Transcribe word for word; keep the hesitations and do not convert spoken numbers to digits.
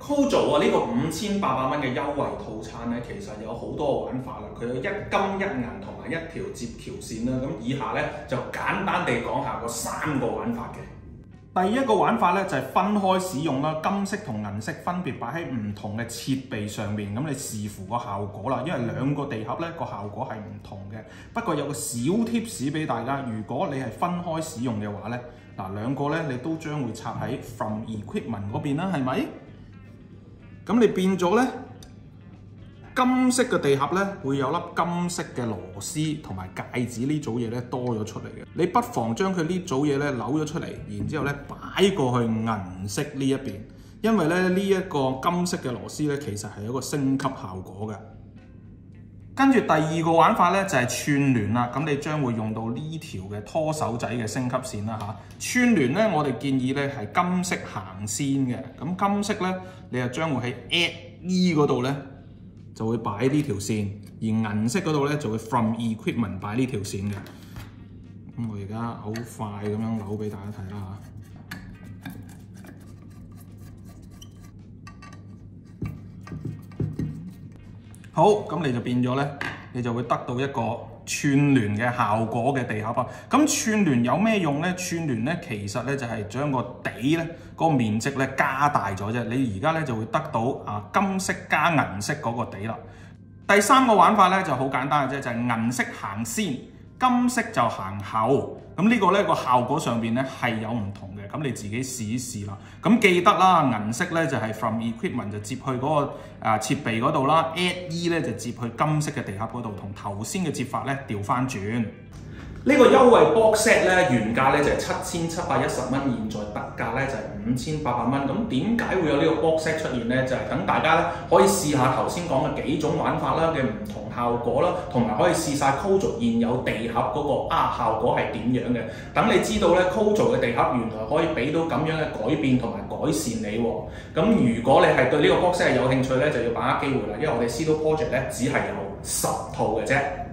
Kojo 啊，呢個五千八百蚊嘅優惠套餐咧，其實有好多玩法啦。佢有一金一銀同埋一條接橋線啦。咁以下咧就簡單地講下個三個玩法嘅。第一個玩法咧就係分開使用啦，金色同銀色分別擺喺唔同嘅設備上面，咁你視乎個效果啦。因為兩個地盒咧個效果係唔同嘅。不過有個小 tips 俾大家，如果你係分開使用嘅話咧，嗱兩個咧你都將會插喺 From Equipment 嗰邊啦，係咪？咁你變咗咧，金色嘅地盒咧會有粒金色嘅螺絲同埋戒指呢組嘢咧多咗出嚟嘅。你不妨將佢呢組嘢咧扭咗出嚟，然之後咧擺過去銀色呢一邊，因為咧呢一個金色嘅螺絲咧其實係一個升級效果嘅。跟住第二個玩法咧就係串聯啦，咁你將會用到呢條嘅拖手仔嘅升級線啦嚇。串聯咧，我哋建議咧係金色行先嘅，咁金色咧你就將會喺 Add E 嗰度咧就會擺呢條線，而銀色嗰度咧就會 From Equipment 擺呢條線嘅。咁我而家好快咁樣扭俾大家睇啦嚇。好，咁你就變咗咧，你就會得到一個串聯嘅效果嘅地盒啊！咁串聯有咩用咧？串聯咧其實咧就係將個底咧嗰個面積咧加大咗啫。你而家咧就會得到啊金色加銀色嗰個底啦。第三個玩法咧就好簡單嘅啫，就係銀色行先，金色就行後。咁呢個咧個效果上邊咧係有唔同嘅，咁你自己試一試啦。咁記得啦，銀色咧就係 From Equipment 就接去嗰個啊設備嗰度啦 ，Add E 咧就接去金色嘅地盒嗰度，同頭先嘅接法咧調翻轉。呢個優惠 box set 咧原價咧就係七千七百一十蚊，現在特價咧就係五千八百蚊。咁點解會有呢個 box set 出現咧？就係、是、等大家咧可以試下頭先講嘅幾種玩法啦嘅唔同效果啦，同埋可以試晒 Kojo 現有地盒嗰、那個啊效果係點樣嘅。等你知道咧 Kojo 嘅地盒原來可以俾到咁樣嘅改變同埋改善你喎。咁如果你係對呢個 box set 係有興趣咧，就要把握機會啦，因為我哋 Seedle Project 咧只係有十套嘅啫。